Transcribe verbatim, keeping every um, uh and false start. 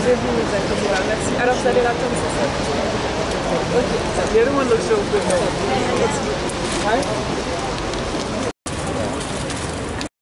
Je vous ne vous inquiétez pas, merci. Alors vous allez l'attendre, c'est ça? Ok. The other one looks so good. Right?